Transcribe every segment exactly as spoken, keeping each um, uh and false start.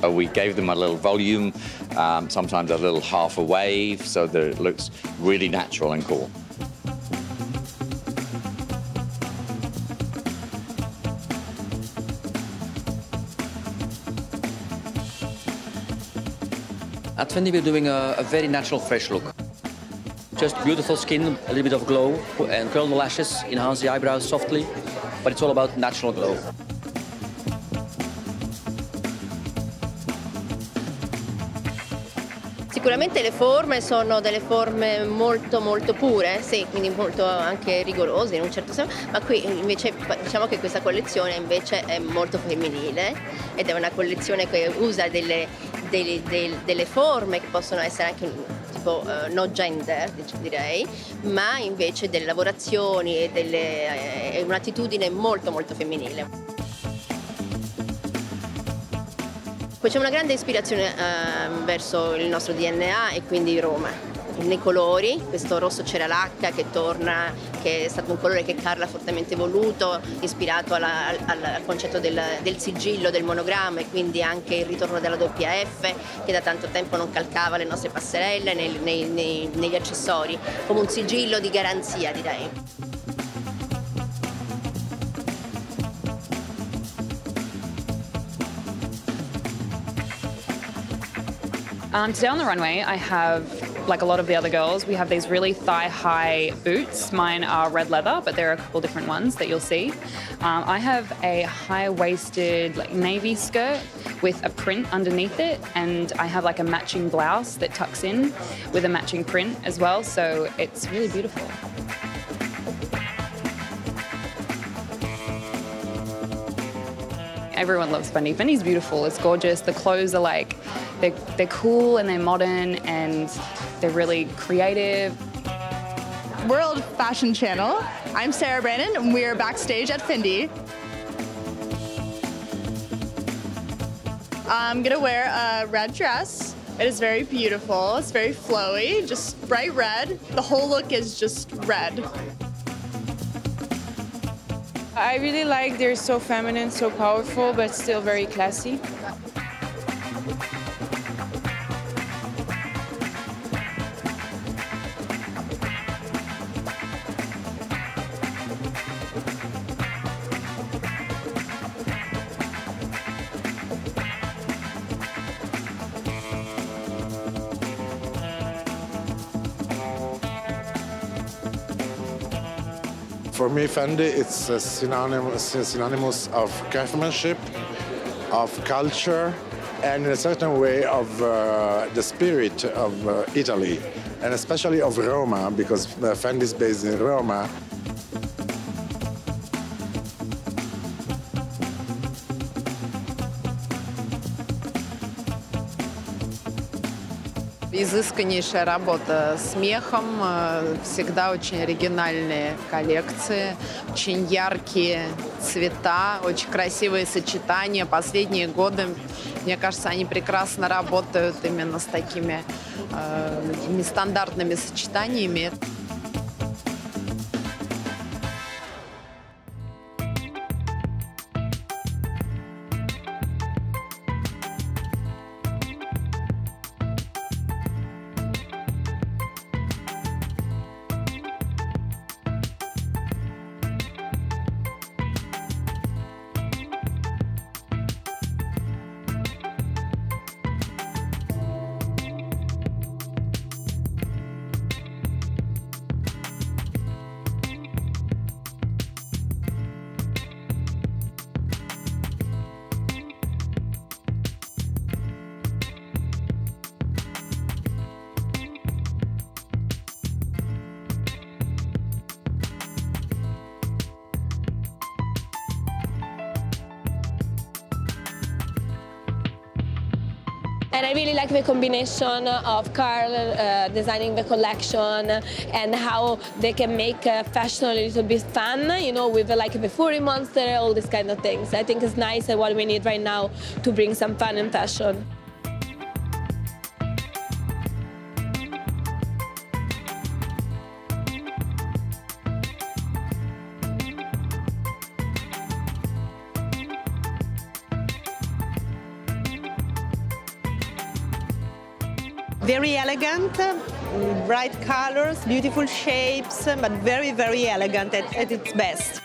Uh, we gave them a little volume, um, sometimes a little half a wave, so that it looks really natural and cool. At Fendi, we're doing a, a very natural, fresh look. Just beautiful skin, a little bit of glow, and curl the lashes, enhance the eyebrows softly, but it's all about natural glow. Sicuramente le forme sono delle forme molto molto pure, sì, quindi molto anche rigorose in un certo senso, ma qui invece diciamo che questa collezione invece è molto femminile ed è una collezione che usa delle, delle, delle, delle forme che possono essere anche tipo uh, no gender, direi, ma invece delle lavorazioni e delle, è un'attitudine molto molto femminile. Poi c'è una grande ispirazione eh, verso il nostro D N A e quindi Roma. Nei colori, questo rosso ceralacca che torna, che è stato un colore che Carla ha fortemente voluto, ispirato alla, al, al concetto del, del sigillo, del monogramma e quindi anche il ritorno della doppia F che da tanto tempo non calcava le nostre passerelle nei, nei, nei, negli accessori, come un sigillo di garanzia, direi. Um, today on the runway, I have, like a lot of the other girls, we have these really thigh-high boots. Mine are red leather, but there are a couple different ones that you'll see. Um, I have a high-waisted like navy skirt with a print underneath it, and I have like a matching blouse that tucks in with a matching print as well, so it's really beautiful. Everyone loves Fendi. Fendi's beautiful, it's gorgeous. The clothes are like, they're, they're cool and they're modern and they're really creative. World Fashion Channel. I'm Sarah Brandon and we are backstage at Fendi. I'm gonna wear a red dress. It is very beautiful, it's very flowy, just bright red. The whole look is just red. I really like they're so feminine, so powerful, but still very classy. For me, Fendi, it's a synonymous, a synonymous of craftsmanship, of culture, and in a certain way of uh, the spirit of uh, Italy, and especially of Roma, because uh, Fendi is based in Roma. Изысканнейшая работа с мехом, всегда очень оригинальные коллекции, очень яркие цвета, очень красивые сочетания. Последние годы, мне кажется, они прекрасно работают именно с такими э, нестандартными сочетаниями. And I really like the combination of Carl uh, designing the collection and how they can make uh, fashion a little bit fun, you know, with uh, like the furry monster, all these kind of things. I think it's nice and what we need right now to bring some fun in fashion. Very elegant, uh, bright colors, beautiful shapes, but very, very elegant at, at its best.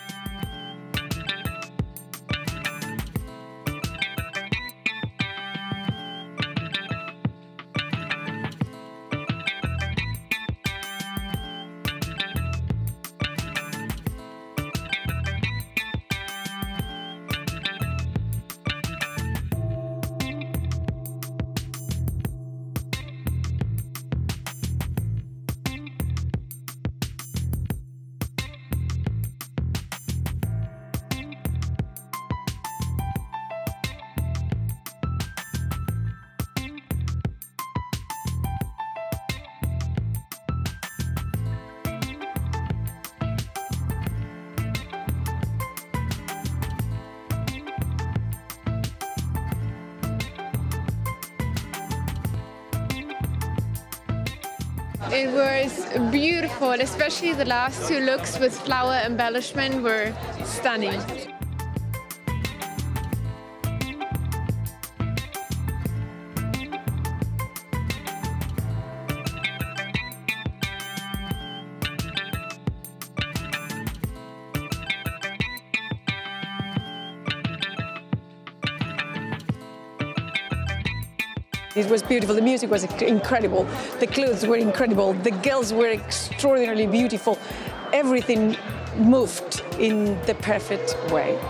It was beautiful, especially the last two looks with flower embellishment were stunning. It was beautiful, the music was incredible, the clothes were incredible, the girls were extraordinarily beautiful. Everything moved in the perfect way.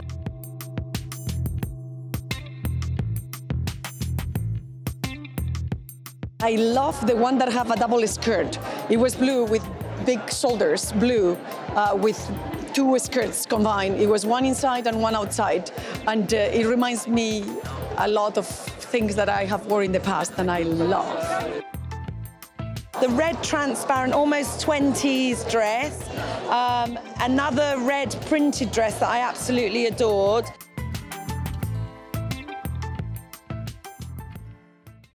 I love the one that have a double skirt. It was blue with big shoulders, blue, uh, with two skirts combined. It was one inside and one outside. And uh, it reminds me a lot of things that I have worn in the past and I love. The red transparent, almost twenties dress. Um, another red printed dress that I absolutely adored.